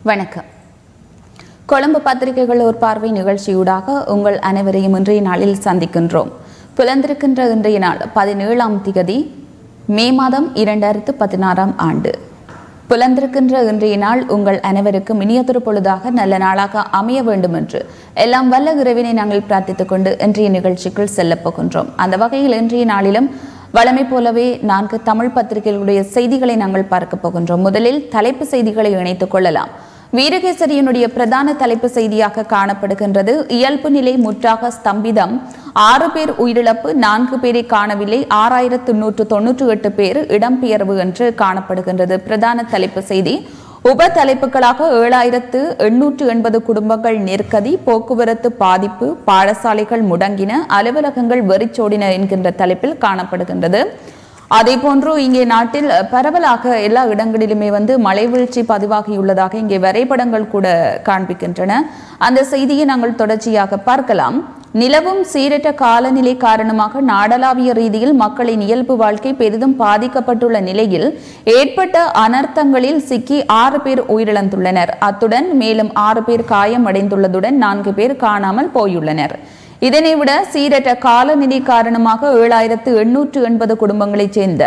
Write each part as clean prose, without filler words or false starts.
வணக்கம். கொழும்பு பத்திரிகைகள் ஒரு பார்வை நிகழ்ச்சியூடாக உங்கள் அனைவரையும் இன்றைய நாளில் சந்திக்கின்றோம். புலந்திருக்கின்ற இன்றைய நாள் 17ஆம் திகதி மே மாதம் 2016ஆம் ஆண்டு. புலந்திருக்கின்ற இன்றைய நாள் உங்கள் அனைவருக்கும் இனியதொரு பொழுதாக நல்ல நாளாக அமைய வேண்டும் என்று எல்லாம் வல்ல இறைவனை நாங்கள் பிரார்த்தித்துக் கொண்டு இன்றைய நிகழ்ச்சிக்குள் செல்லப் போகின்றோம். அந்த வகையில் இன்றைய நாளிலும் வழமை போலவே 4 தமிழ் பத்திரிகைகளுடைய செய்திகளை நாங்கள் பார்க்க போகின்றோம். முதலில் தலைப்பு செய்திகளை இணைத்துக் கொள்ளலாம். வீரகேசரியினுடைய பிரதான தலைப்பு செய்தியாக காணப்படுகின்றது. இயல்பு நிலை முற்றாக ஸ்தம்பிதம், 6 பேர் உயிரிழப்பு, 4 பேரை காணவில்லை, 6198 பேர் இடம்பெயர்வு என்று காணப்படுகின்றது பிரதான தலைப்பு செய்தி. உப தலைப்புகளாக 7880 குடும்பங்கள் நெருக்கடி, போக்குவரத்து பாதிப்பு, பாடசாலைகள் முடங்கின, அலுவலகங்கள் வெறிச்சோடின என்கின்ற தலைப்பில் காணப்படுகின்றது. அதே போன்று இங்கே நாட்டில் பரவலாக எல்லா இடங்களிலுமே மழை வீழ்ச்சி பதிவாகியுள்ளதாக இங்கே வரைபடங்கள் கூட காண்பிக்கின்றன. அந்த செய்தியை நாங்கள் தொடர்ச்சியாக பார்க்கலாம். நிலவும் சீரற்ற காலநிலை காரணமாக நாடளாவிய ரீதியில் மக்களின் இயல்பு வாழ்க்கை பெரிதும் பாதிக்கப்பட்டுள்ள நிலையில் ஏற்பட்ட அனர்த்தங்களில் சிக்கி 6 பேர் உயிரிழந்துள்ளனர். அத்துடன் மேலும் 6 பேர் காயமடைந்துள்ளதுடன் 4 பேர் காணாமல் போயுள்ளனர். இதனை விட சீரற்ற காலநிலை காரணமாக 7880 குடும்பங்களைச் சேர்ந்த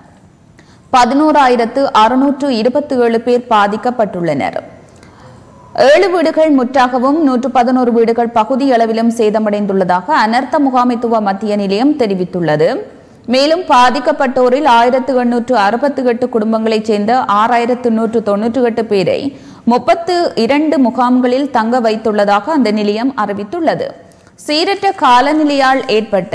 11627 பேர் பாதிக்கப்பட்டுள்ளனர். 7 வீடுகள் முற்றாகவும் 111 வீடுகள் பகுதி அளவிலும் சேதமடைந்துள்ளதாக அனர்த்த முகாமைத்துவ மத்திய நிலையம் தெரிவித்துள்ளது. மேலும் பாதிக்கப்பட்டோரில் 1868 குடும்பங்களைச் சேர்ந்த 6198 பேரை 32 முகாம்களில் தங்க வைத்துள்ளதாக அந்த நிலையம் அறிவித்துள்ளது. சீரற்ற காலநிலையால் ஏற்பட்ட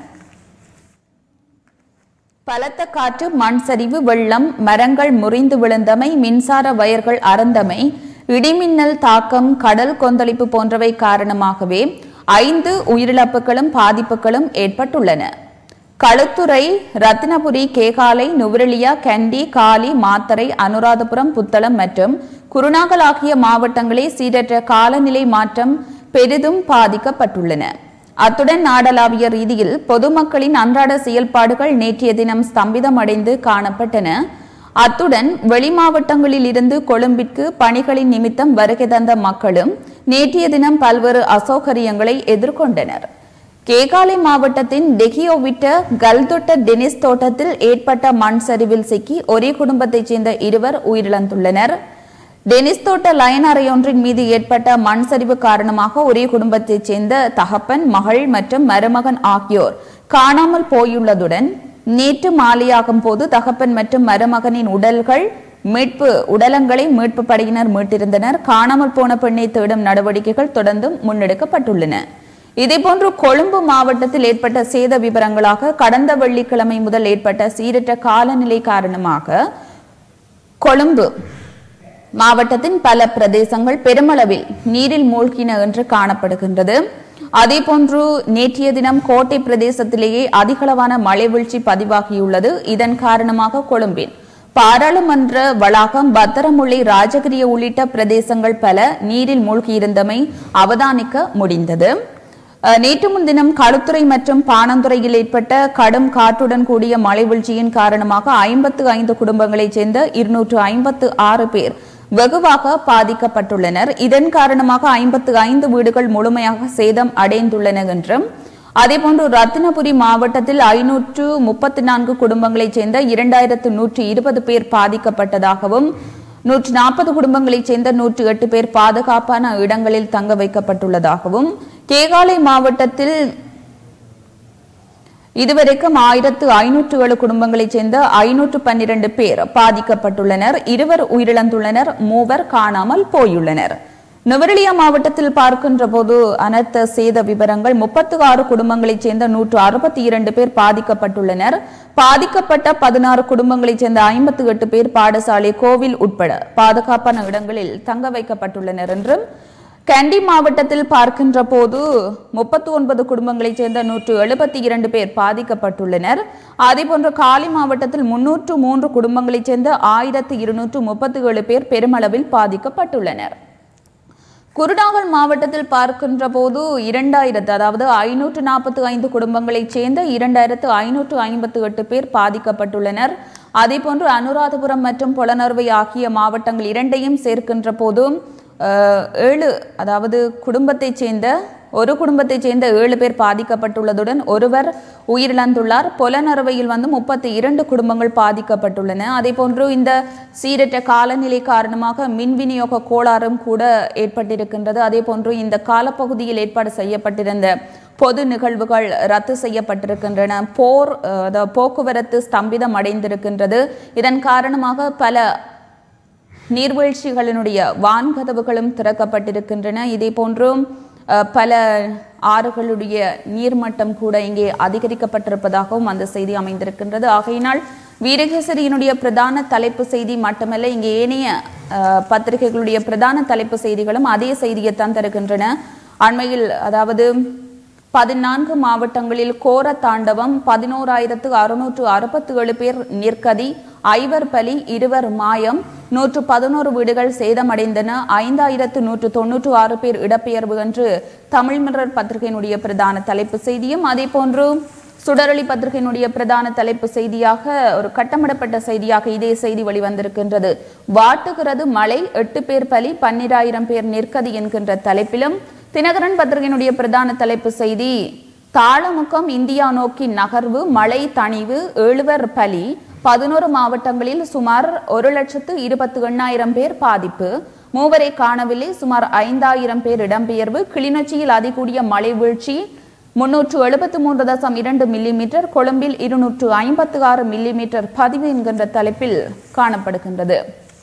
பலத்த காற்று, மண் சரிவு, வெள்ளம், மரங்கள் முறிந்து விழுந்தமை, மின்சார வயர்கள் அறுந்தமை, இடிமின்னல் தாக்கம், கடல் கொந்தளிப்பு போன்றவை காரணமாகவே 5 உயிரிழப்புகளும் பாதிப்புகளும் ஏற்பட்டுள்ளன. களுத்துறை, ரத்தினபுரி, கேகாலை, நுவரெலியா, கண்டி, காலி, மாத்தறை, அனுராதபுரம், புத்தளம் மற்றும் குருநாகல் ஆகிய மாவட்டங்களே சீரற்ற காலநிலை மாற்றம் பெரிதும் பாதிக்கப்பட்டுள்ளன. அத்துடன் நாடளாவிய ரீதியில் பொதுமக்களின் அன்றாட செயல்பாடுகள் நேற்றைய தினம் ஸ்தம்பிதமடைந்து காணப்பட்டன. அத்துடன் வெளி மாவட்டங்களில் இருந்து கொழும்பிற்கு பணிகளின் நிமித்தம் வருகை தந்த மக்களும் நேற்றைய தினம் பல்வேறு அசௌகரியங்களை எதிர்கொண்டனர். கேகாலை மாவட்டத்தின் டெகியோவிட்ட கல்தொட்ட டெனிஸ் தோட்டத்தில் ஏற்பட்ட மண் சரிவில் சிக்கி ஒரே குடும்பத்தைச் சேர்ந்த 2 உயிரிழந்துள்ளனர். டெனிஸ் தோட்ட லயன் அறையொன்றின் மீது ஏற்பட்ட மண் சரிவு காரணமாக ஒரே குடும்பத்தைச் சேர்ந்த தகப்பன், மகள் மற்றும் மருமகன் ஆகியோர் காணாமல் போயுள்ளதுடன் நேற்று மாலையாகும் போது தகப்பன் மற்றும் மருமகனின் உடலங்களை மீட்பு படையினர் மீட்டிருந்தனர். காணாமல் போன பெண்ணை தேடும் நடவடிக்கைகள் தொடர்ந்தும் முன்னெடுக்கப்பட்டுள்ளன. இதேபோன்று கொழும்பு மாவட்டத்தில் ஏற்பட்ட சேத விவரங்களாக கடந்த வெள்ளிக்கிழமை முதல் ஏற்பட்ட சீரற்ற காலநிலை காரணமாக கொழும்பு மாவட்டத்தின் பல பிரதேசங்கள் பெருமளவில் நீரில் மூழ்கின என்று காணப்படுகின்றது. அதேபோன்று நேற்றைய தினம் கோட்டை பிரதேசத்திலேயே அதிகளவான மழை வீழ்ச்சி பதிவாகியுள்ளது. இதன் காரணமாக கொழும்பின் பாராளுமன்ற வளாகம், பத்தரமுல்லை, ராஜகிரிய உள்ளிட்ட பிரதேசங்கள் பல நீரில் மூழ்கியிருந்தமை அவதானிக்க முடிந்தது. நேற்று முன்தினம் களுத்துறை மற்றும் பாணந்துறையில் ஏற்பட்ட கடும் காற்றுடன் கூடிய மழை வீழ்ச்சியின் காரணமாக 55 குடும்பங்களைச் சேர்ந்த 256 பேர் வெகுவாக பாதிக்கப்பட்டுள்ளனர். இதன் காரணமாக 55 வீடுகள் முழுமையாக சேதம் அடைந்துள்ளன என்றும், அதேபோன்று ரத்தினபுரி மாவட்டத்தில் 534 குடும்பங்களைச் சேர்ந்த 2120 பேர் பாதிக்கப்பட்டதாகவும் 140 குடும்பங்களைச் சேர்ந்த 108 பேர் பாதுகாப்பான இடங்களில் தங்க வைக்கப்பட்டுள்ளதாகவும், கேகாலை மாவட்டத்தில் இதுவரைக்கும் 1507 குடும்பங்களைச் சேர்ந்த 512 பேர் பாதிக்கப்பட்டுள்ளனர். 2 உயிரிழந்துள்ளனர், 3 காணாமல் போயுள்ளனர். நுவரெலியா மாவட்டத்தில் பார்க்கின்ற போது அனர்த்த சேத விவரங்கள் 36 குடும்பங்களைச் சேர்ந்த 162 பேர் பாதிக்கப்பட்டுள்ளனர். பாதிக்கப்பட்ட 16 குடும்பங்களைச் சேர்ந்த 58 பேர் பாடசாலை, கோவில் உட்பட பாதுகாப்பான இடங்களில் தங்க வைக்கப்பட்டுள்ளனர் என்றும், கண்டி மாவட்டத்தில் பார்க்கின்ற போது 39 குடும்பங்களைச் சேர்ந்த 172 பேர் பாதிக்கப்பட்டுள்ளனர். அதேபோன்று காலி மாவட்டத்தில் 303 குடும்பங்களைச் சேர்ந்த 1237 பேர் பெருமளவில் பாதிக்கப்பட்டுள்ளனர். குருநாகல் மாவட்டத்தில் பார்க்கின்ற போது 545 குடும்பங்களைச் சேர்ந்த 2558 பேர் பாதிக்கப்பட்டுள்ளனர். அதேபோன்று அனுராதபுரம் மற்றும் பொலனறுவை ஆகிய மாவட்டங்கள் இரண்டையும் சேர்க்கின்ற போதும் 7 அதாவது ஒரு குடும்பத்தைச் சேர்ந்த 7 பேர் பாதிக்கப்பட்டுள்ளதுடன் ஒருவர் உயிரிழந்துள்ளார். பொலனறுவையில் 32 குடும்பங்கள் பாதிக்கப்பட்டுள்ளன. அதேபோன்று இந்த சீரற்ற காலநிலை காரணமாக மின் விநியோக கோளாறும் கூட ஏற்பட்டிருக்கின்றது. அதேபோன்று இந்த காலப்பகுதியில் ஏற்பாடு செய்யப்பட்டிருந்த பொது நிகழ்வுகள் ரத்து செய்யப்பட்டிருக்கின்றன. போக்குவரத்து ஸ்தம்பிதம் அடைந்திருக்கின்றது. இதன் காரணமாக பல நீர்வீழ்ச்சிகளினுடைய வான்கதவுகளும் திறக்கப்பட்டிருக்கின்றன. இதே போன்று பல ஆறுகளுடைய நீர்மட்டம் கூட இங்கே அதிகரிக்கப்பட்டிருப்பதாகவும் அந்த செய்தி அமைந்திருக்கின்றது. ஆகையினால் வீரகேசரியினுடைய பிரதான தலைப்பு செய்தி மட்டுமல்ல, இங்கே ஏனைய பத்திரிகைகளுடைய பிரதான தலைப்பு செய்திகளும் அதே செய்தியைத்தான் தருகின்றன. அண்மையில் அதாவது 14 மாவட்டங்களில் கோர தாண்டவம், 11,667 பேர் நிர்கதி, 5 பலி, 2 மாயம், 111 வீடுகள் சேதமடைந்தன, 5,196 பேர் இடப்பெயர்வு என்று தமிழ் மிரர் பத்திரிகையினுடைய பிரதான தலைப்பு செய்தியும், அதே போன்று சுடரொளி பத்திரிகையினுடைய பிரதான தலைப்பு செய்தியாக ஒரு கட்டமிடப்பட்ட செய்தியாக இதே செய்தி வெளிவந்திருக்கின்றது. வாட்டுகிறது மழை, 8 பேர் பலி, 12,000 பேர் நிர்கதி என்கின்ற தலைப்பிலும், தினகரன் பத்திரிகையினுடைய பிரதான தலைப்பு செய்தி தாளமுக்கம் இந்தியா நோக்கி நகர்வு, மழை தணிவு, 7 பலி, 11 மாவட்டங்களில் சுமார் 1,28,000 பேர் பாதிப்பு, 3 காணவில்லை, சுமார் 5,000 பேர் இடம்பெயர்வு, கிளிநொச்சியில் அதிகூடிய மழை வீழ்ச்சி 373.2 மில்லிமீட்டர், கொழும்பில் 256 மில்லிமீட்டர் பதிவு என்கின்ற தலைப்பில் காணப்படுகின்றது.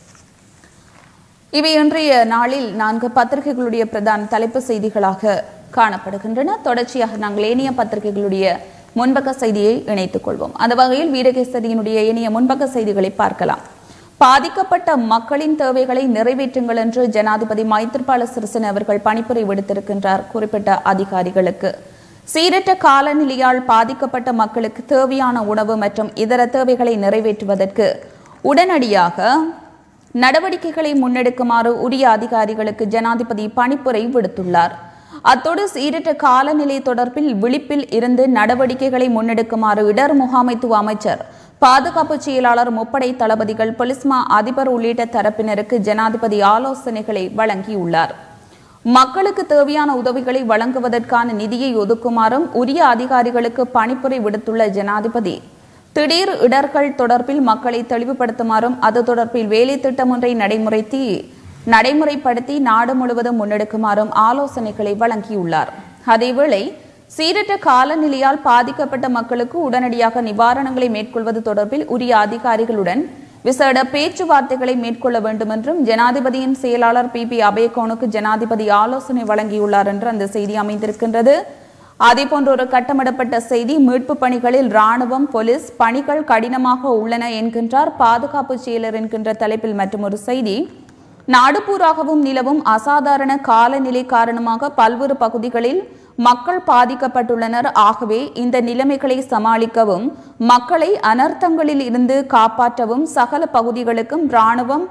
இவை இன்றைய நாளில் 4 பத்திரிகைகளுடைய பிரதான தலைப்பு செய்திகளாக காணப்படுகின்றன. தொடர்ச்சியாக நாங்கள் ஏனைய பத்திரிகைகளுடைய முன்பக்க செய்தியை இணைத்துக் கொள்வோம். அந்த வகையில் வீரகேசரியினுடைய ஏனைய முன்பக்க செய்திகளை பார்க்கலாம். பாதிக்கப்பட்ட மக்களின் தேவைகளை நிறைவேற்றுங்கள் என்று ஜனாதிபதி மைத்ரிபால சிறிசேன அவர்கள் பணிப்புரை விடுத்திருக்கின்றார் குறிப்பிட்ட அதிகாரிகளுக்கு. சீரற்ற காலநிலையால் பாதிக்கப்பட்ட மக்களுக்கு தேவையான உணவு மற்றும் இதர தேவைகளை நிறைவேற்றுவதற்கு உடனடியாக நடவடிக்கைகளை முன்னெடுக்குமாறு உரிய அதிகாரிகளுக்கு ஜனாதிபதி பணிப்புரை விடுத்துள்ளார். அத்தோடு சீரற்ற காலநிலை தொடர்பில் விழிப்பில் இருந்து நடவடிக்கைகளை முன்னெடுக்குமாறு இடர் முகாமைத்துவ அமைச்சர், பாதுகாப்பு செயலாளர், முப்படை தளபதிகள், பொலிஸ்மா அதிபர் உள்ளிட்ட தரப்பினருக்கு ஜனாதிபதி ஆலோசனைகளை வழங்கியுள்ளார். மக்களுக்கு தேவையான உதவிகளை வழங்குவதற்கான நிதியை ஒதுக்குமாறும் உரிய அதிகாரிகளுக்கு பணிப்புரை விடுத்துள்ள ஜனாதிபதி, திடீர் இடர்கள் தொடர்பில் மக்களை தெளிவுபடுத்துமாறும் அது தொடர்பில் வேலை திட்டம் ஒன்றை நடைமுறைப்படுத்தி நாடு முழுவதும் முன்னெடுக்குமாறும் ஆலோசனைகளை வழங்கியுள்ளார். அதேவேளை சீரற்ற காலநிலையால் பாதிக்கப்பட்ட மக்களுக்கு உடனடியாக நிவாரணங்களை மேற்கொள்வது தொடர்பில் உரிய அதிகாரிகளுடன் விசேட பேச்சுவார்த்தைகளை மேற்கொள்ள வேண்டும் என்றும் ஜனாதிபதியின் செயலாளர் பி அபேகோனுக்கு ஜனாதிபதி ஆலோசனை வழங்கியுள்ளார் என்று அந்த செய்தி அமைந்திருக்கின்றது. அதேபோன்ற ஒரு கட்டமிடப்பட்ட செய்தி, மீட்பு பணிகளில் ராணுவம், போலீஸ் பணிகள் கடினமாக உள்ளன என்கின்றார் பாதுகாப்பு செயலர் என்கின்ற தலைப்பில் மற்றும் ஒரு செய்தி, நாடுபூராகவும் நிலவும் அசாதாரண காலநிலை காரணமாக பல்வேறு பகுதிகளில் மக்கள் பாதிக்கப்பட்டுள்ளனர். ஆகவே இந்த நிலைமைகளை சமாளிக்கவும் மக்களை அனர்த்தங்களில் இருந்து காப்பாற்றவும் சகல பகுதிகளுக்கும் ராணுவம்,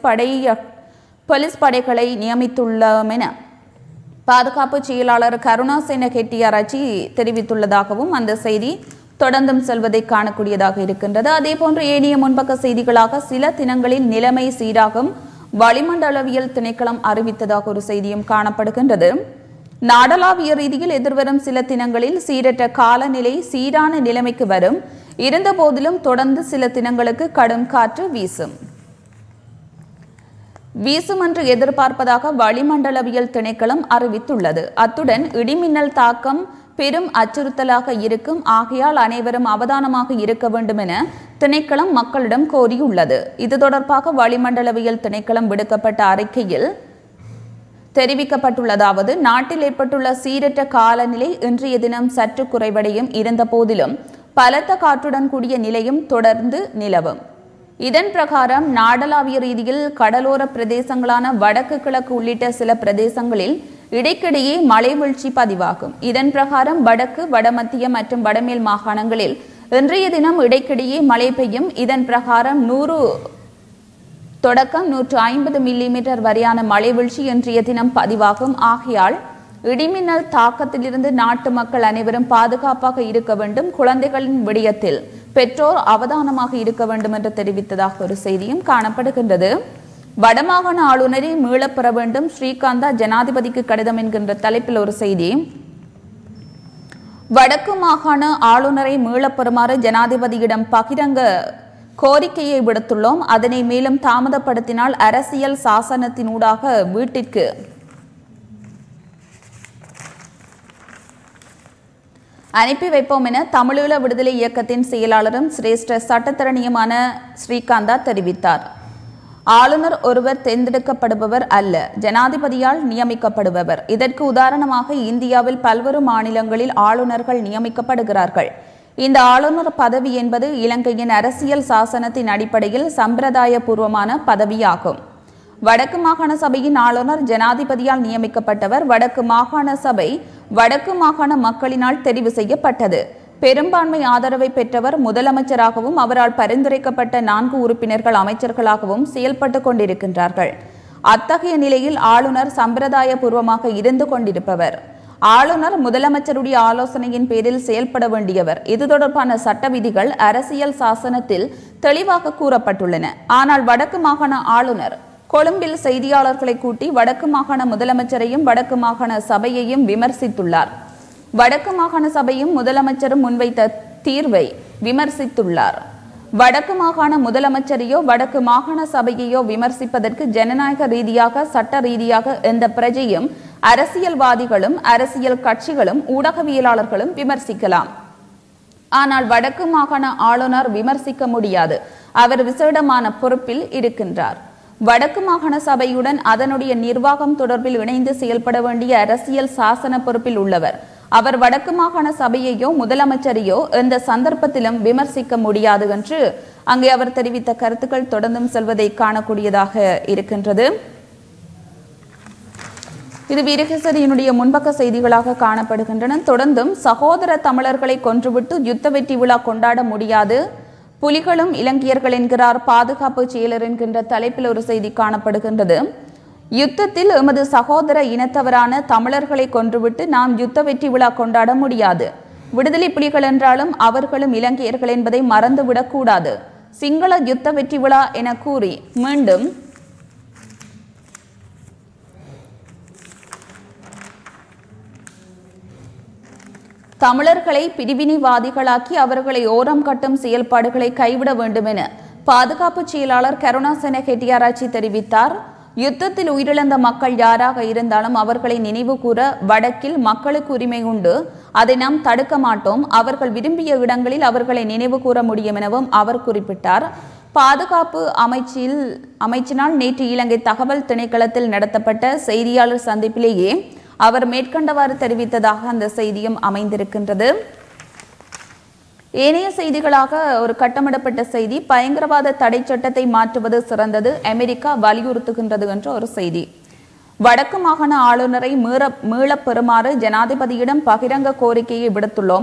போலீஸ் படைகளை நியமித்துள்ளோம் என பாதுகாப்பு செயலாளர் கருணாசேன ஹெட்டியாராச்சி தெரிவித்துள்ளதாகவும் அந்த செய்தி தொடர்ந்தும் செல்வதை காணக்கூடியதாக இருக்கின்றது. அதே போன்று ஏனைய முன்பக்க செய்திகளாக சில தினங்களில் நிலைமை சீராகும், வளிமண்டலவியல் திணைக்களம் அறிவித்ததாக ஒரு செய்தியும் காணப்படுகின்றது. நாடளாவிய ரீதியில் எதிர்வரும் சில தினங்களில் சீரற்ற காலநிலை சீரான நிலைமைக்கு வரும், இருந்த போதிலும் தொடர்ந்து சில தினங்களுக்கு கடும் காற்று வீசும் என்று எதிர்பார்ப்பதாக வளிமண்டலவியல் திணைக்களம் அறிவித்துள்ளது. அத்துடன் இடிமின்னல் தாக்கம் பெரும் அச்சுறுத்தலாக இருக்கும், ஆகையால் அனைவரும் அவதானமாக இருக்க வேண்டும் என திணைக்களம் மக்களிடம் கோரியுள்ளது. இது தொடர்பாக வளிமண்டலவியல் திணைக்களம் விடுக்கப்பட்ட அறிக்கையில் தெரிவிக்கப்பட்டுள்ளதாவது, நாட்டில் ஏற்பட்டுள்ள சீரற்ற காலநிலை இன்றைய தினம் சற்று குறைவடையும், இருந்த போதிலும் பலத்த காற்றுடன் கூடிய நிலையும் தொடர்ந்து நிலவும். இதன் பிரகாரம் நாடளாவிய ரீதியில் கடலோர பிரதேசங்களான வடக்கு கிழக்கு உள்ளிட்ட சில பிரதேசங்களில் இடைக்கிடையே மழை வீழ்ச்சி பதிவாகும். இதன் பிரகாரம் வடக்கு, வடமத்திய மற்றும் வடமேல் மாகாணங்களில் இன்றைய தினம் இடைக்கிடையே மழை பெய்யும். இதன் பிரகாரம் 100 தொடக்கம் 150 மில்லிமீட்டர் வரையான மழை வீழ்ச்சி இன்றைய தினம் பதிவாகும். ஆகையால் இடிமின்னல் தாக்கத்திலிருந்து நாட்டு மக்கள் அனைவரும் பாதுகாப்பாக இருக்க வேண்டும். குழந்தைகளின் விடயத்தில் பெற்றோர் அவதானமாக இருக்க வேண்டும் என்று தெரிவித்ததாக ஒரு செய்தியும் காணப்படுகின்றது. வடமாகாண ஆளுநரை மீளப்பெற வேண்டும், ஸ்ரீகாந்தா ஜனாதிபதிக்கு கடிதம் என்கின்ற தலைப்பில் ஒரு செய்தி. வடக்கு மாகாண ஆளுநரை மீளப்பெறுமாறு ஜனாதிபதியிடம் பகிரங்க கோரிக்கையை விடுத்துள்ளோம். அதனை மேலும் தாமதப்படுத்தினால் அரசியல் சாசனத்தினூடாக வீட்டிற்கு அனுப்பி வைப்போம் என தமிழீழ விடுதலை இயக்கத்தின் செயலாளரும் சிரேஷ்ட சட்டத்தரணியுமான ஸ்ரீகாந்தா தெரிவித்தார். ஆளுநர் ஒருவர் தேர்ந்தெடுக்கப்படுபவர் அல்ல, ஜனாதிபதியால் நியமிக்கப்படுபவர். இதற்கு உதாரணமாக இந்தியாவில் பல்வேறு மாநிலங்களில் ஆளுநர்கள் நியமிக்கப்படுகிறார்கள். இந்த ஆளுநர் பதவி என்பது இலங்கையின் அரசியல் சாசனத்தின் அடிப்படையில் சம்பிரதாய பூர்வமான பதவியாகும். வடக்கு மாகாண சபையின் ஆளுநர் ஜனாதிபதியால் நியமிக்கப்பட்டவர். வடக்கு மாகாண சபை வடக்கு மாகாண மக்களினால் தெரிவு செய்யப்பட்டது. பெரும்பான்மை ஆதரவை பெற்றவர் முதலமைச்சராகவும் அவரால் பரிந்துரைக்கப்பட்ட 4 உறுப்பினர்கள் அமைச்சர்களாகவும் செயல்பட்டு கொண்டிருக்கின்றார்கள். அத்தகைய நிலையில் ஆளுநர் சம்பிரதாய பூர்வமாக இருந்து கொண்டிருப்பவர். ஆளுநர் முதலமைச்சருடைய ஆலோசனையின் பேரில் செயல்பட வேண்டியவர். இது தொடர்பான சட்ட விதிகள் அரசியல் சாசனத்தில் தெளிவாக கூறப்பட்டுள்ளன. ஆனால் வடக்கு மாகாண ஆளுநர் கொழும்பில் செய்தியாளர்களை கூட்டி வடக்கு மாகாண முதலமைச்சரையும் வடக்கு மாகாண சபையையும் விமர்சித்துள்ளார். வடக்கு மாகாண சபையும் முதலமைச்சரும் முன்வைத்த தீர்வை விமர்சித்துள்ளார். வடக்கு மாகாண முதலமைச்சரையோ வடக்கு மாகாண சபையையோ விமர்சிப்பதற்கு ஜனநாயக ரீதியாக சட்ட ரீதியாக எந்த பிரஜையும் அரசியல்வாதிகளும் அரசியல் கட்சிகளும் ஊடகவியலாளர்களும் விமர்சிக்கலாம். ஆனால் வடக்கு மாகாண ஆளுநர் விமர்சிக்க முடியாது. அவர் விசேடமான பொறுப்பில் இருக்கின்றார். வடக்கு மாகாண சபையுடன் அதனுடைய நிர்வாகம் தொடர்பில் இணைந்து செயல்பட வேண்டிய அரசியல் சாசன பொறுப்பில் உள்ளவர். அவர் வடக்கு மாகாண சபையையோ முதலமைச்சரையோ எந்த சந்தர்ப்பத்திலும் விமர்சிக்க முடியாது என்று அங்கே அவர் தெரிவித்த கருத்துக்கள் தொடர்ந்தும் செல்வதை காணக்கூடியதாக இருக்கின்றது. இது வீரகேசரியினுடைய முன்பக்க செய்திகளாக காணப்படுகின்றன. தொடர்ந்தும் சகோதர தமிழர்களை கொன்றுவிட்டு யுத்த வெற்றி விழா கொண்டாட முடியாது, புலிகளும் இலங்கையர்கள் என்கிறார் பாதுகாப்பு செயலர் என்கின்ற தலைப்பில் ஒரு செய்தி காணப்படுகின்றது. யுத்தத்தில் எமது சகோதர இனத்தவரான தமிழர்களை கொன்றுவிட்டு நாம் யுத்த வெற்றி விழா கொண்டாட முடியாது. விடுதலை புலிகள் என்றாலும் அவர்களும் இலங்கையர்கள் என்பதை மறந்துவிடக் கூடாது. சிங்கள யுத்த வெற்றி விழா என கூறி மீண்டும் தமிழர்களை பிரிவினைவாதிகளாக்கி அவர்களை ஓரம் கட்டும் செயல்பாடுகளை கைவிட வேண்டும் என பாதுகாப்பு செயலாளர் கருணாசேன ஹெட்டியாராச்சி தெரிவித்தார். யுத்தத்தில் உயிரிழந்த மக்கள் யாராக இருந்தாலும் அவர்களை நினைவு கூற வடக்கில் மக்களுக்கு உரிமை உண்டு. அதை நாம் தடுக்க மாட்டோம். அவர்கள் விரும்பிய இடங்களில் அவர்களை நினைவு கூற முடியும் எனவும் அவர் குறிப்பிட்டார். பாதுகாப்பு அமைச்சினால் நேற்று இலங்கை தகவல் திணைக்களத்தில் நடத்தப்பட்ட செய்தியாளர் சந்திப்பிலேயே அவர் மேற்கண்டவாறு தெரிவித்ததாக அந்த செய்தியும் அமைந்திருக்கின்றது. ஏனைய செய்திகளாக ஒரு கட்டமிடப்பட்ட செய்தி, பயங்கரவாத தடை சட்டத்தை மாற்றுவது சிறந்தது, அமெரிக்கா வலியுறுத்துகின்றது என்ற ஒரு செய்தி. வடக்கு மாகாண ஆளுநரை மீளப் பெறுமாறு ஜனாதிபதியிடம் பகிரங்க கோரிக்கையை விடுத்துள்ளோம்.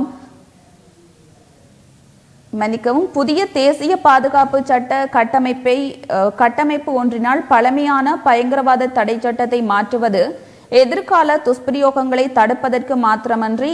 மன்னிக்கவும், புதிய தேசிய பாதுகாப்பு சட்ட கட்டமைப்பு ஒன்றினால் பழமையான பயங்கரவாத தடை சட்டத்தை மாற்றுவது எதிர்கால துஷ்பிரயோகங்களை தடுப்பதற்கு மாத்திரமன்றி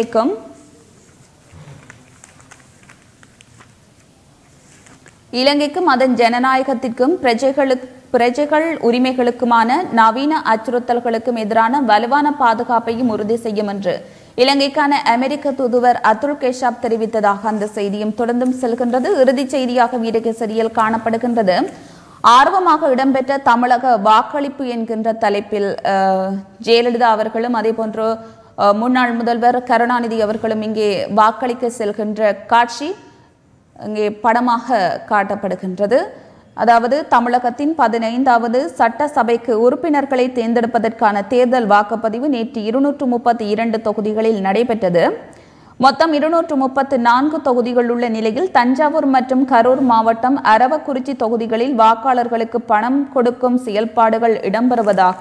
இலங்கைக்கும் அதன் ஜனநாயகத்திற்கும் பிரஜைகள் உரிமைகளுக்குமான நவீன அச்சுறுத்தல்களுக்கும் எதிரான வலுவான பாதுகாப்பையும் உறுதி செய்யும் என்று இலங்கைக்கான அமெரிக்க தூதுவர் அதுல் கேஷாப் தெரிவித்ததாக அந்த செய்தியும் தொடர்ந்தும் செல்கின்றது. இறுதிச் செய்தியாக வீரகேசரியில் காணப்படுகின்றது. ஆர்வமாக இடம்பெற்ற தமிழக வாக்களிப்பு என்கின்ற தலைப்பில் ஜெயலலிதா அவர்களும் அதே போன்று முன்னாள் முதல்வர் கருணாநிதி அவர்களும் இங்கே வாக்களிக்க செல்கின்ற காட்சி இங்கே படமாக காட்டப்படுகின்றது. அதாவது தமிழகத்தின் 15வது சட்டசபைக்கு உறுப்பினர்களை தேர்ந்தெடுப்பதற்கான தேர்தல் வாக்குப்பதிவு நேற்று 232 தொகுதிகளில் நடைபெற்றது. மொத்தம் 234 தொகுதிகள் உள்ள நிலையில் தஞ்சாவூர் மற்றும் கரூர் மாவட்டம் அரவக்குறிச்சி தொகுதிகளில் வாக்காளர்களுக்கு பணம் கொடுக்கும் செயல்பாடுகள் இடம்பெறுவதாக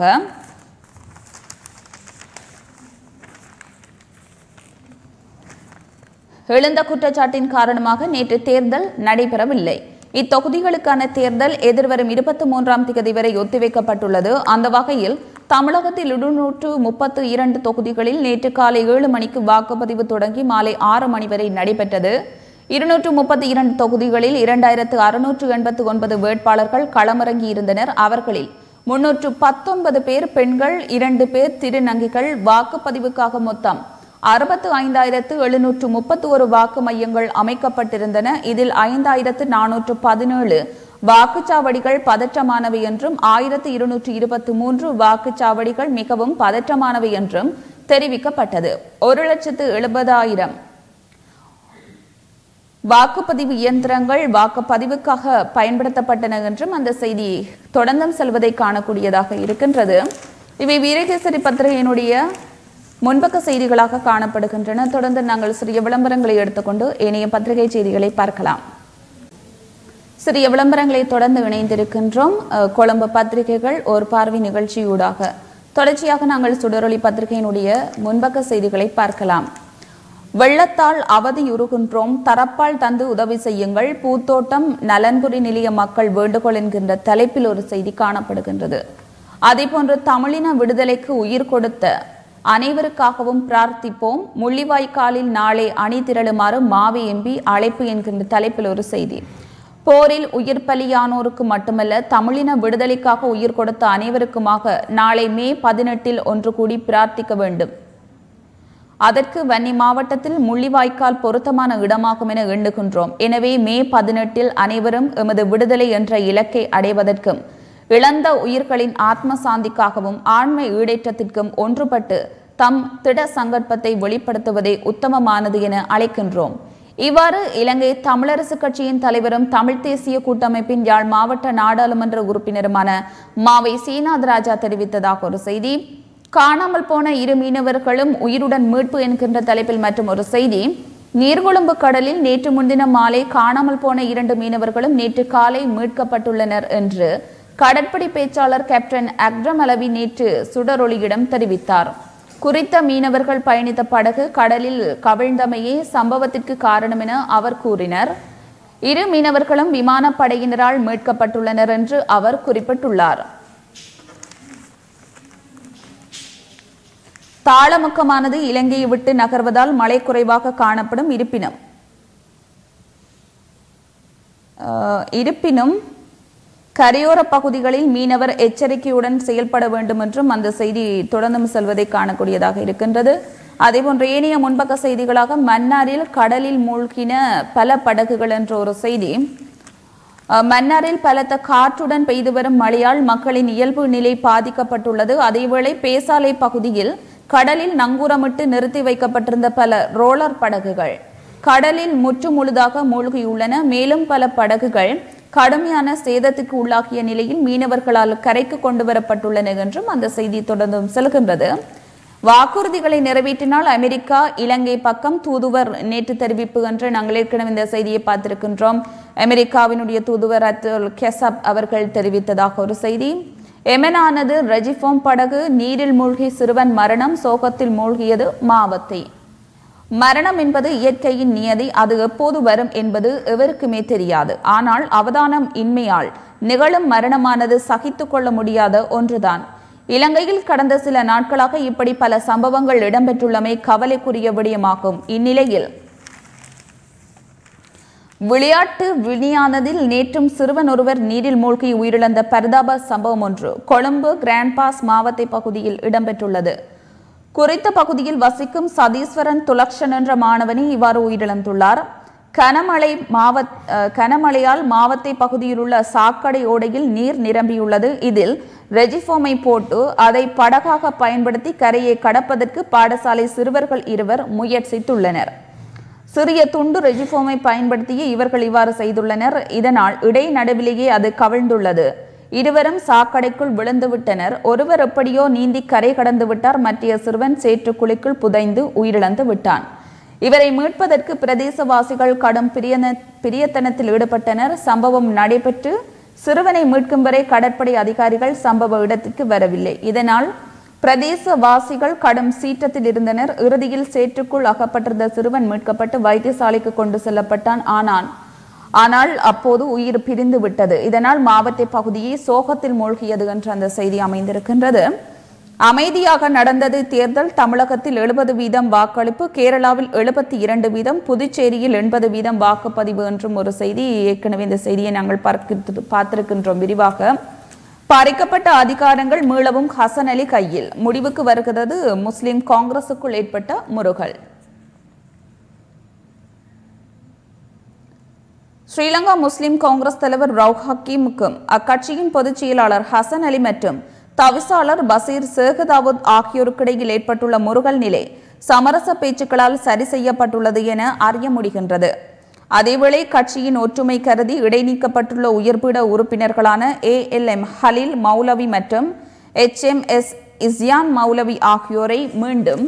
எழுந்த குற்றச்சாட்டின் காரணமாக நேற்று தேர்தல் நடைபெறவில்லை. இத்தொகுதிகளுக்கான தேர்தல் எதிர்வரும் 23ஆம் தேதி வரை ஒத்திவைக்கப்பட்டுள்ளது. அந்த வகையில் தமிழகத்தில் 232 தொகுதிகளில் நேற்று காலை 7 மணிக்கு வாக்குப்பதிவு தொடங்கி மாலை 6 மணி வரை நடைபெற்றது. 232 தொகுதிகளில் 2689 வேட்பாளர்கள் களமிறங்கியிருந்தனர். அவர்களில் 319 பேர் பெண்கள், 2 பேர் திருநங்கைகள். வாக்குப்பதிவுக்காக மொத்தம் 65,731 வாக்கு மையங்கள் அமைக்கப்பட்டிருந்தன. இதில் 5,417 வாக்குச்சாவடிகள் பதற்றமானவை என்றும் 1,223 வாக்குச்சாவடிகள் மிகவும் பதற்றமானவை என்றும் தெரிவிக்கப்பட்டது. 1,70,000 வாக்குப்பதிவு இயந்திரங்கள் வாக்குப்பதிவுக்காக பயன்படுத்தப்பட்டன என்றும் அந்த செய்தி தொடர்ந்தும் செல்வதை காணக்கூடியதாக இருக்கின்றது. இவை வீரகேசரி பத்திரிகையினுடைய முன்பக்க செய்திகளாக காணப்படுகின்றன. தொடர்ந்து நாங்கள் சிறிய விளம்பரங்களை எடுத்துக்கொண்டு இணைய பத்திரிகை செய்திகளை பார்க்கலாம். சிறிய விளம்பரங்களை தொடர்ந்து இணைந்திருக்கின்றோம். கொழும்பு பத்திரிகைகள் ஒரு பார்வை நிகழ்ச்சியூடாக தொடர்ச்சியாக நாங்கள் சுடரொளி பத்திரிகையினுடைய முன்பக்க செய்திகளை பார்க்கலாம். வெள்ளத்தால் அவதியுறுகின்றோம், தரப்பால் தந்து உதவி செய்யுங்கள், பூத்தோட்டம் நலன்புரி நிலைய மக்கள் வேண்டுகோள் என்கின்ற தலைப்பில் ஒரு செய்தி காணப்படுகின்றது. அதேபோன்று தமிழின விடுதலைக்கு உயிர் கொடுத்த அனைவருக்காகவும் பிரார்த்திப்போம், முள்ளிவாய்க்காலில் நாளை அணி திரளுமாறு மாவி எம்பி அழைப்பு என்கின்ற தலைப்பில் ஒரு செய்தி. போரில் உயிர் பலியானோருக்கு மட்டுமல்ல, தமிழின விடுதலைக்காக உயிர் கொடுத்த அனைவருக்குமாக நாளை மே 18 ஒன்று கூடி பிரார்த்திக்க வேண்டும். அதற்கு வன்னி மாவட்டத்தில் முள்ளிவாய்க்கால் பொருத்தமான இடமாகும் என எண்ணுகின்றோம். எனவே மே 18 அனைவரும் எமது விடுதலை என்ற இலக்கை அடைவதற்கும் இழந்த உயிர்களின் ஆத்ம சாந்திக்காகவும் ஆண்மை ஈடேற்றத்திற்கும் ஒன்றுபட்டு தம் திட சங்கற்பத்தை வெளிப்படுத்துவதே உத்தமமானது என அழைக்கின்றோம். இவ்வாறு இலங்கை தமிழரசு கட்சியின் தலைவரும் தமிழ் தேசிய கூட்டமைப்பின் யாழ் மாவட்ட நாடாளுமன்ற உறுப்பினருமான மாவை சீனாதராஜா தெரிவித்ததாக ஒரு செய்தி. காணாமல் போன 2 மீனவர்களும் உயிருடன் மீட்பு என்கின்ற தலைப்பில் மற்றும் ஒரு செய்தி. நீர்கொழும்பு கடலில் நேற்று முன்தினம் மாலை காணாமல் போன 2 மீனவர்களும் நேற்று காலை மீட்கப்பட்டுள்ளனர் என்று கடற்படை பேச்சாளர் கேப்டன் அக்ரம் அலவி நேற்று சுடரொளியிடம் தெரிவித்தார். குறித்த மீனவர்கள் பயணித்த படகு கடலில் கவிழ்ந்தமையே சம்பவத்திற்கு காரணம் என அவர் கூறினர். 2 மீனவர்களும் விமானப்படையினரால் மீட்கப்பட்டுள்ளனர் என்று அவர் குறிப்பிட்டுள்ளார். தாளமுக்கமானது இலங்கையை விட்டு நகர்வதால் மழை குறைவாக காணப்படும். இருப்பினும் கரையோர பகுதிகளில் மீனவர் எச்சரிக்கையுடன் செயல்பட வேண்டும் என்றும் அந்த செய்தி தொடர்ந்தும் செல்வதை காணக்கூடியதாக இருக்கின்றது. அதேபோன்று ஏனைய முன்பக்க செய்திகளாக மன்னாரில் கடலில் மூழ்கின பல படகுகள் என்ற ஒரு செய்தி. மன்னாரில் பலத்த காற்றுடன் பெய்து வரும் மழையால் மக்களின் இயல்பு நிலை பாதிக்கப்பட்டுள்ளது. அதேவேளை பேசாலை பகுதியில் கடலில் நங்கூரமிட்டு நிறுத்தி வைக்கப்பட்டிருந்த பல ரோலர் படகுகள் கடலில் முற்றுமுழுதாக மூழ்கியுள்ளன. மேலும் பல படகுகள் கடுமையான சேதத்துக்கு உள்ளாகிய நிலையில் மீனவர்களால் கரைக்கு கொண்டு வரப்பட்டுள்ளன என்றும் அந்த செய்தி தொடர்ந்தும் செல்கின்றது. வாக்குறுதிகளை நிறைவேற்றினால் அமெரிக்கா இலங்கை பக்கம் தூதுவர் நேற்று தெரிவிப்பு என்று நாங்கள் ஏற்கனவே இந்த செய்தியை பார்த்திருக்கின்றோம். அமெரிக்காவினுடைய தூதுவர் அத்துல் கெசப் அவர்கள் தெரிவித்ததாக ஒரு செய்தி. எமனானது ரெஜிஃபோம் படகு நீரில் மூழ்கி சிறுவன் மரணம், சோகத்தில் மூழ்கியது மாவத்தை. மரணம் என்பது இயற்கையின் நியதி, அது எப்போது வரும் என்பது எவருக்குமே தெரியாது. ஆனால் அவதானம் இன்மையால் நிகழும் மரணமானது சகித்துக் கொள்ள முடியாத ஒன்றுதான். இலங்கையில் கடந்த சில நாட்களாக இப்படி பல சம்பவங்கள் இடம்பெற்றுள்ளமை கவலைக்குரிய விடயமாகும். இந்நிலையில் விளையாட்டு வினியானதில் நேற்றும் சிறுவன் ஒருவர் நீரில் மூழ்கி உயிரிழந்த பரிதாப சம்பவம் ஒன்று கொழும்பு கிராண்ட் பாஸ் மாவத்தை பகுதியில் இடம்பெற்றுள்ளது. குறித்த பகுதியில் வசிக்கும் சதீஸ்வரன் துலக்ஷன் என்ற மாணவனே இவ்வாறு உயிரிழந்துள்ளார். கனமழையால் மாவத்தை பகுதியில் உள்ள சாக்கடை ஓடையில் நீர் நிரம்பியுள்ளது. இதில் ரெஜிஃபோமை போட்டு அதை படகாக பயன்படுத்தி கரையை கடப்பதற்கு பாடசாலை சிறுவர்கள் 2 முயற்சித்துள்ளனர். சிறிய துண்டு ரெஜிஃபோமை பயன்படுத்திய இவர்கள் இவ்வாறு செய்துள்ளனர். இதனால் இடைநடுவிலேயே அது கவிழ்ந்துள்ளது. 2 சாக்கடைக்குள் விழுந்து விட்டனர். ஒருவர் எப்படியோ நீந்தி கரை கடந்து விட்டார். மற்ற சிறுவன் சேற்றுக்குழிக்குள் புதைந்து உயிரிழந்து விட்டான். இவரை மீட்பதற்கு பிரதேசவாசிகள் கடும் பிரியத்தனத்தில் ஈடுபட்டனர். சம்பவம் நடைபெற்று சிறுவனை மீட்கும் வரை கடற்படை அதிகாரிகள் சம்பவ இடத்திற்கு வரவில்லை. இதனால் பிரதேசவாசிகள் கடும் சீற்றத்தில் இருந்தனர். இறுதியில் சேற்றுக்குள் அகப்பட்டிருந்த சிறுவன் மீட்கப்பட்டு வைத்தியசாலைக்கு கொண்டு செல்லப்பட்டான். ஆனால் அப்போது உயிர் பிரிந்து விட்டது. இதனால் மாவட்ட பகுதியை சோகத்தில் மூழ்கியது என்று அந்த செய்தி அமைந்திருக்கின்றது. அமைதியாக நடந்தது தேர்தல். தமிழகத்தில் 70% வாக்களிப்பு, கேரளாவில் 72%, புதுச்சேரியில் 80% வாக்குப்பதிவு என்றும் ஒரு செய்தி. ஏற்கனவே இந்த செய்தியை நாங்கள் பார்த்திருக்கின்றோம் விரிவாக. பறிக்கப்பட்ட அதிகாரங்கள் மீளவும் ஹசன் அலி கையில். முடிவுக்கு வருகிறது முஸ்லிம் காங்கிரசுக்குள் ஏற்பட்ட முறுகல். ஸ்ரீலங்கா முஸ்லிம் காங்கிரஸ் தலைவர் ரவுப் ஹக்கீமுக்கும் அக்கட்சியின் பொதுச் செயலாளர் ஹசன் அலி மற்றும் தவிசாளர் பசீர் சேகதாவுத் ஆகியோருக்கிடையில் ஏற்பட்டுள்ள முறுகல் நிலை சமரச பேச்சுக்களால் சரி செய்யப்பட்டுள்ளது என அறிய முடிகின்றது. அதேவேளை கட்சியின் ஒற்றுமை கருதி இடைநீக்கப்பட்டுள்ள உயர்பீட உறுப்பினர்களான ALM ஹலீல் மௌலவி மற்றும் HMS இஸ்யான் மௌலவி ஆகியோரை மீண்டும்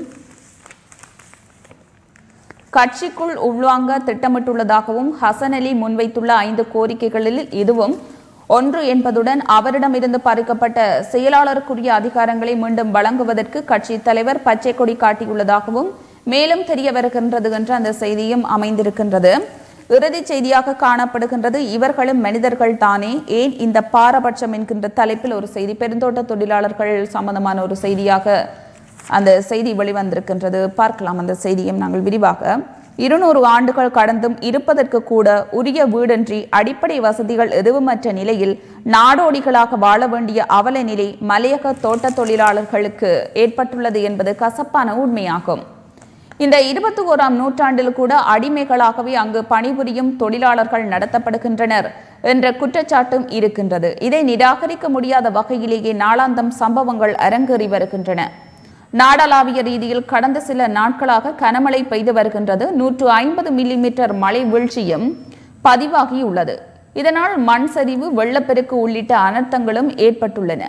கட்சிக்குள் உள்வாங்க திட்டமிட்டுள்ளதாகவும் ஹசன் அலி முன்வைத்துள்ள 5 கோரிக்கைகளில் இதுவும் ஒன்று என்பதுடன் அவரிடமிருந்து பறிக்கப்பட்ட செயலாளருக்குரிய அதிகாரங்களை மீண்டும் வழங்குவதற்கு கட்சி தலைவர் பச்சை கொடி காட்டியுள்ளதாகவும் மேலும் தெரிய வருகின்றது என்ற அந்த செய்தியும் அமைந்திருக்கின்றது. இறுதி செய்தியாக காணப்படுகின்றது இவர்களும் மனிதர்கள் தானே, ஏன் இந்த பாரபட்சம் என்கின்ற தலைப்பில் ஒரு செய்தி. பெருந்தோட்ட தொழிலாளர்கள் சம்பந்தமான ஒரு செய்தியாக அந்த செய்தி வெளிவந்திருக்கின்றது. பார்க்கலாம் அந்த செய்தியும் நாங்கள் விரிவாக. 200 ஆண்டுகள் கடந்தும் இருப்பதற்கு கூட உரிய வீடின்றி அடிப்படை வசதிகள் எதுவுமற்ற நிலையில் நாடோடிகளாக வாழ வேண்டிய அவல நிலை மலையக தோட்ட தொழிலாளர்களுக்கு ஏற்பட்டுள்ளது என்பது கசப்பான உண்மையாகும். இந்த 21ஆம் நூற்றாண்டில் கூட அடிமைகளாகவே அங்கு பணிபுரியும் தொழிலாளர்கள் நடத்தப்படுகின்றனர் என்ற குற்றச்சாட்டும் இருக்கின்றது. இதை நிராகரிக்க முடியாத வகையிலேயே நாளாந்தம் சம்பவங்கள் அரங்கேறி வருகின்றன. நாடளாவிய ரீதியில் கடந்த சில நாட்களாக கனமழை பெய்து வருகின்றது. 150 மில்லிமீட்டர் மழை வீழ்ச்சியும் பதிவாகியுள்ளது. இதனால் மண் சரிவு, வெள்ளப்பெருக்கு உள்ளிட்ட அனர்த்தங்களும் ஏற்பட்டுள்ளன.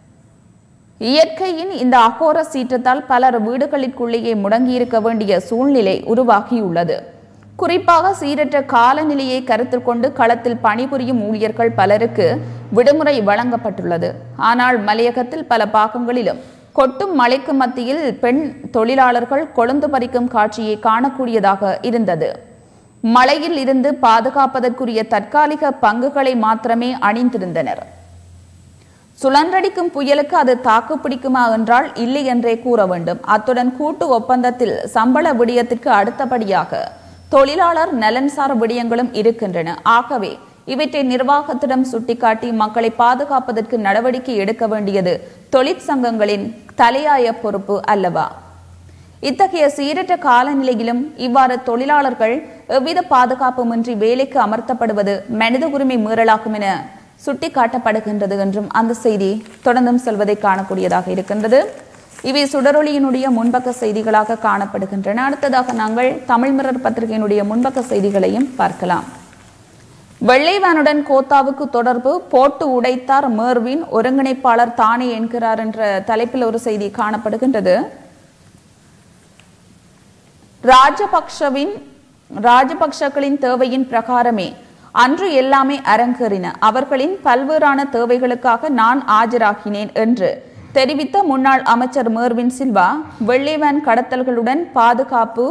இயற்கையின் இந்த அகோர சீற்றத்தால் பலர் வீடுகளுக்குள்ளேயே முடங்கியிருக்க வேண்டிய சூழ்நிலை உருவாகியுள்ளது. குறிப்பாக சீரற்ற காலநிலையை கருத்தில் கொண்டு களத்தில் பணிபுரியும் ஊழியர்கள் பலருக்கு விடுமுறை வழங்கப்பட்டுள்ளது. ஆனால் மலையகத்தில் பல பாகங்களிலும் கொட்டும் மழைக்கு மத்தியில் பெண் தொழிலாளர்கள் கொழுந்து பறிக்கும் காட்சியை காணக்கூடியதாக இருந்தது. மழையில் இருந்து பாதுகாப்பதற்குரிய தற்காலிக பங்குகளை மாத்திரமே அணிந்திருந்தனர். சுழன்றடிக்கும் புயலுக்கு அது தாக்கு பிடிக்குமா என்றால் இல்லை என்றே கூற வேண்டும். அத்துடன் கூட்டு ஒப்பந்தத்தில் சம்பள விடயத்திற்கு அடுத்தபடியாக தொழிலாளர் நலன்சார் விடயங்களும் இருக்கின்றன. ஆகவே இவற்றை நிர்வாகத்திடம் சுட்டிக்காட்டி மக்களை பாதுகாப்பதற்கு நடவடிக்கை எடுக்க வேண்டியது தொழிற்சங்கங்களின் தலையாய பொறுப்பு அல்லவா? இத்தகைய சீரற்ற காலநிலையிலும் இவ்வாறு தொழிலாளர்கள் எவ்வித பாதுகாப்புமின்றி வேலைக்கு அமர்த்தப்படுவது மனித உரிமை மீறலாகும் என சுட்டிக்காட்டப்படுகின்றது என்றும் அந்த செய்தி தொடர்ந்தும் செல்வதை காணக்கூடியதாக இருக்கின்றது. இவை சுடரொளியினுடைய முன்பக்க செய்திகளாக காணப்படுகின்றன. அடுத்ததாக நாங்கள் தமிழ் மிரர் பத்திரிகையினுடைய முன்பக்க செய்திகளையும் பார்க்கலாம். வெள்ளைவானுடன் கோத்தாவுக்கு தொடர்பு, போட்டு உடைத்தார் மேர்வின், ஒருங்கிணைப்பாளர் தானே என்கிறார் என்ற தலைப்பில் ஒரு செய்தி காணப்படுகின்றது. ராஜபக்ஷக்களின் தேவையின் பிரகாரமே அன்று எல்லாமே அரங்கேறின. அவர்களின் பல்வேறான தேவைகளுக்காக நான் ஆஜராகினேன் என்று தெரிவித்த முன்னாள் அமைச்சர் மேர்வின் சில்வா, வெள்ளைவான் கடத்தல்களுடன் பாதுகாப்பு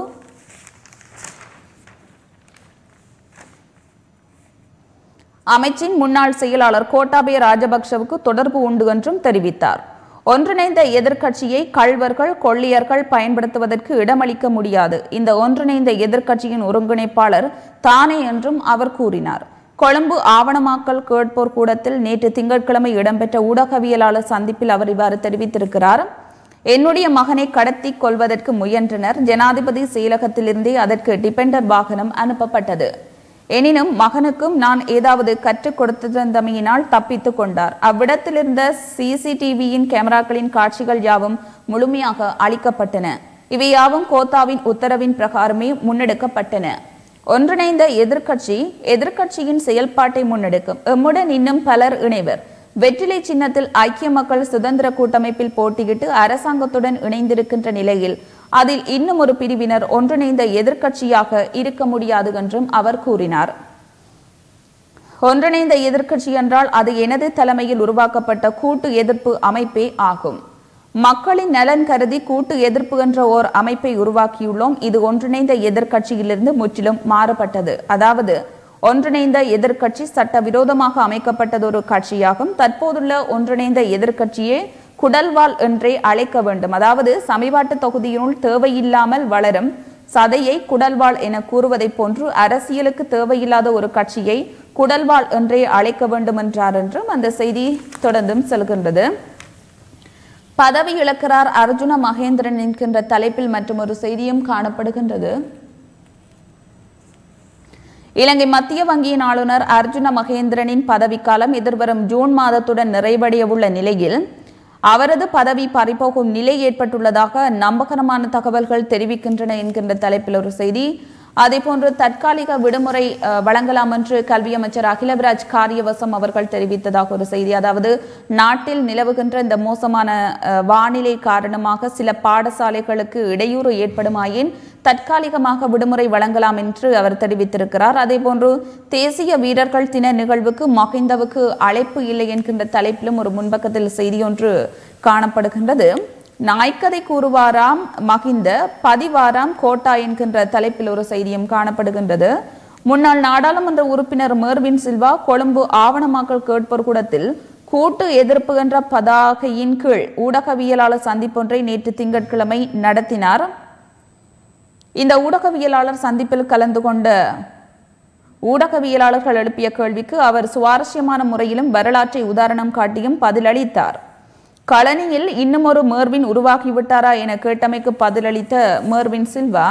அமைச்சின் முன்னாள் செயலாளர் கோட்டாபய ராஜபக்ஷவுக்கு தொடர்பு உண்டு என்றும் தெரிவித்தார். ஒன்றிணைந்த எதிர்க்கட்சியை கள்வர்கள், கொள்ளையர்கள் பயன்படுத்துவதற்கு இடமளிக்க முடியாது. இந்த ஒன்றிணைந்த எதிர்க்கட்சியின் ஒருங்கிணைப்பாளர் தானே என்றும் அவர் கூறினார். கொழும்பு ஆவணமாக்கல் கேட்போர் கூடத்தில் நேற்று திங்கட்கிழமை இடம்பெற்ற ஊடகவியலாளர் சந்திப்பில் அவர் இவ்வாறு தெரிவித்திருக்கிறார். என்னுடைய மகனை கடத்தி கொள்வதற்கு முயன்றனர். ஜனாதிபதி செயலகத்திலிருந்தே அதற்கு டிபெண்டர் வாகனம் அனுப்பப்பட்டது. எனினும் மகனுக்கும் நான் ஏதாவது கற்றுக் கொடுத்திருந்தமையினால் தப்பித்துக் கொண்டார். அவ்விடத்திலிருந்த CCTVயின் கேமராக்களின் காட்சிகள் யாவும் முழுமையாக அளிக்கப்பட்டன. இவை யாவும் கோத்தாவின் உத்தரவின் பிரகாரமே முன்னெடுக்கப்பட்டன. ஒன்றிணைந்த எதிர்க்கட்சியின் செயல்பாட்டை முன்னெடுக்கும். எம்முடன் இன்னும் பலர் இணைவர். வெற்றிலை சின்னத்தில் ஐக்கிய மக்கள் சுதந்திர கூட்டமைப்பில் போட்டியிட்டு அரசாங்கத்துடன் இணைந்திருக்கின்ற நிலையில் அதில் இன்னும் ஒரு பிரிவினர் ஒன்றிணைந்த எதிர்க்கட்சியாக இருக்க முடியாது என்றும் அவர் கூறினார். ஒன்றிணைந்த எதிர்க்கட்சி என்றால் அது எனது தலைமையில் உருவாக்கப்பட்ட கூட்டு எதிர்ப்பு அமைப்பே ஆகும். மக்களின் நலன் கருதி கூட்டு எதிர்ப்பு என்ற ஓர் அமைப்பை உருவாக்கியுள்ளோம். இது ஒன்றிணைந்த எதிர்க்கட்சியிலிருந்து முற்றிலும் மாறுபட்டது. அதாவது ஒன்றிணைந்த எதிர்க்கட்சி சட்டவிரோதமாக அமைக்கப்பட்டதொரு கட்சியாகும். தற்போதுள்ள ஒன்றிணைந்த எதிர்க்கட்சியே குடல்வால் என்றே அழைக்க வேண்டும். அதாவது சமீபாட்டு தொகுதியினுள் தேவையில்லாமல் வளரும் சதையை குடல்வால் என கூறுவதை போன்று அரசியலுக்கு தேவையில்லாத ஒரு கட்சியை குடல்வால் என்றே அழைக்க வேண்டும் என்றார் என்றும் அந்த செய்தி தொடர்ந்தும் செல்கின்றது. பதவி இழக்கிறார் அர்ஜுன மகேந்திரன் என்கின்ற தலைப்பில் மற்றும் ஒரு செய்தியும் காணப்படுகின்றது. இலங்கை மத்திய வங்கியின் ஆளுநர் அர்ஜுன மகேந்திரனின் பதவிக்காலம் எதிர்வரும் ஜூன் மாதத்துடன் நிறைவடைய உள்ள நிலையில் அவரது பதவி பறிபோகும் நிலை ஏற்பட்டுள்ளதாக நம்பகரமான தகவல்கள் தெரிவிக்கின்றன என்கின்ற தலைப்பில் ஒரு செய்தி. அதேபோன்று தற்காலிக விடுமுறை வழங்கலாம் என்று கல்வி அமைச்சர் அகிலவிராஜ் காரியவசம் அவர்கள் தெரிவித்ததாக ஒரு செய்தி. அதாவது நாட்டில் நிலவுகின்ற இந்த மோசமான வானிலை காரணமாக சில பாடசாலைகளுக்கு இடையூறு ஏற்படுமாயின் தற்காலிகமாக விடுமுறை வழங்கலாம் என்று அவர் தெரிவித்திருக்கிறார். அதேபோன்று தேசிய வீரர்கள் தின நிகழ்வுக்கு மஹிந்தவுக்கு அழைப்பு இல்லை என்கின்ற தலைப்பிலும் ஒரு முன்பக்கத்தில் செய்தி ஒன்று காணப்படுகின்றது. நாய்க்கதை கூறுவாராம் மஹிந்த, பதிவாராம் கோட்டா என்கின்ற தலைப்பில் ஒரு செய்தியும் காணப்படுகின்றது. முன்னாள் நாடாளுமன்ற உறுப்பினர் மெர்வின் சில்வா கொழும்பு ஆவணமாக்கல் கேட்போர் கூடத்தில் கூட்டு எதிர்ப்பு என்ற பதாகையின் கீழ் ஊடகவியலாளர் சந்திப்பொன்றை நேற்று திங்கட்கிழமை நடத்தினார். இந்த ஊடகவியலாளர் சந்திப்பில் கலந்து கொண்ட ஊடகவியலாளர்கள் எழுப்பிய கேள்விக்கு அவர் சுவாரஸ்யமான முறையிலும் வரலாற்றை உதாரணம் காட்டியும் பதிலளித்தார். களனியில் இன்னும் ஒரு மெர்வின் உருவாகிவிட்டாரா என கேட்டமைக்கு பதிலளித்த மெர்வின் சில்வா,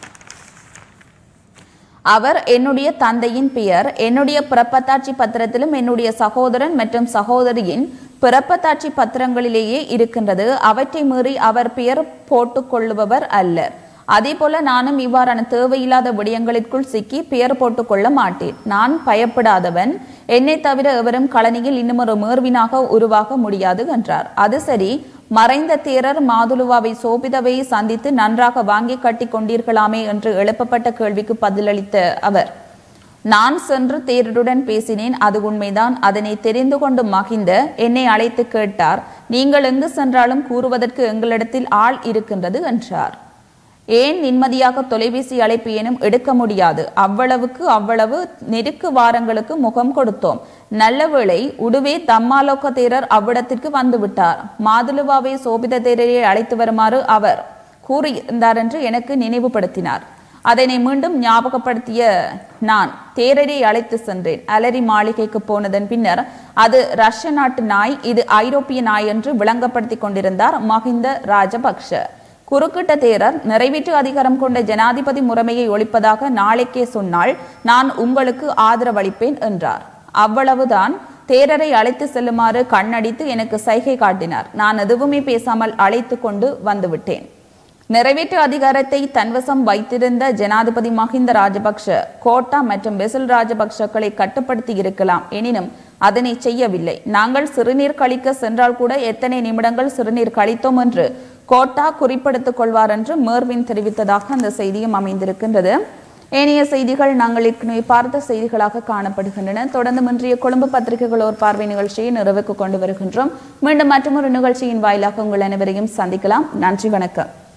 அவர் என்னுடைய தந்தையின் பெயர் என்னுடைய பிறப்பத்தாட்சி பத்திரத்திலும் என்னுடைய சகோதரன் மற்றும் சகோதரியின் பிறப்பத்தாட்சி பத்திரங்களிலேயே இருக்கின்றது. அவற்றை மீறி அவர் பெயர் போட்டுக் கொள்ளுபவர் அல்ல. அதே போல நானும் இவ்வாறான தேவையில்லாத விடயங்களிற்குள் சிக்கி பெயர் போட்டுக் கொள்ள மாட்டேன். நான் பயப்படாதவன். என்னை தவிர எவரும் களனியில் இன்னும் ஒரு மேர்வினாக உருவாக முடியாது என்றார். அது சரி, மறைந்த தேரர் மாதுலுவாவை சோபிதவை சந்தித்து நன்றாக வாங்கி கட்டி கொண்டீர்களாமே என்று எழுப்பப்பட்ட கேள்விக்கு பதிலளித்த அவர், நான் சென்று தேரருடன் பேசினேன், அது உண்மைதான். அதனை தெரிந்து கொண்டு மகிந்த என்னை அழைத்து கேட்டார், நீங்கள் எங்கு சென்றாலும் கூறுவதற்கு எங்களிடத்தில் ஆள் இருக்கின்றது என்றார். ஏன் நிம்மதியாக தொலைபேசி அழைப்பு ஏனும் எடுக்க முடியாது? அவ்வளவு நெருக்கு வாரங்களுக்கு முகம் கொடுத்தோம். நல்லவேளை உடுவே தம்மாலோக தேரர் அவ்விடத்திற்கு வந்துவிட்டார். மாதுலுவாவை சோபித தேரரை அழைத்து வருமாறு அவர் கூறியிருந்தார் என்று எனக்கு நினைவுபடுத்தினார். அதனை மீண்டும் ஞாபகப்படுத்திய நான் தேரரை அழைத்து சென்றேன். அலரி மாளிகைக்கு போனதன் பின்னர் அது ரஷ்ய நாட்டு நாய், இது ஐரோப்பிய நாய் என்று விளங்கப்படுத்தி கொண்டிருந்தார் மஹிந்த ராஜபக்ஷ. குறுக்கிட்ட தேரர் நிறைவேற்று அதிகாரம் கொண்ட ஜனாதிபதி முறைமையை ஒழிப்பதாக நாளைக்கே சொன்னால் நான் உங்களுக்கு ஆதரவளிப்பேன் என்றார். அவ்வளவுதான். தேரரை அழைத்து செல்லுமாறு கண்ணடித்து எனக்கு சைகை காட்டினார். நான் எதுவுமே பேசாமல் அழைத்து கொண்டு வந்துவிட்டேன். நிறைவேற்று அதிகாரத்தை தன்வசம் வைத்திருந்த ஜனாதிபதி மஹிந்த ராஜபக்ஷ கோட்டா மற்றும் பெசில் ராஜபக்ஷக்களை கட்டுப்படுத்தி இருக்கலாம். எனினும் அதனை செய்யவில்லை. நாங்கள் சிறுநீர் கழிக்க சென்றால் கூட எத்தனை நிமிடங்கள் சிறுநீர் கழித்தோம் என்று கோட்டா குறிப்பிடுத்திக் கொள்வார் என்று மெர்வின் தெரிவித்ததாக அந்த செய்தியும் அமைந்திருக்கின்றது. ஏனைய செய்திகள் நாங்கள் ஏற்கனவே பார்த்த செய்திகளாக காணப்படுகின்றன. தொடர்ந்து இன்றைய கொழும்பு பத்திரிகைகள் ஒரு பார்வை நிகழ்ச்சியை நிறைவுக்கு கொண்டு வருகின்றோம். மீண்டும் மற்றொரு நிகழ்ச்சியின் வாயிலாக உங்கள் அனைவரையும் சந்திக்கலாம். நன்றி, வணக்கம்.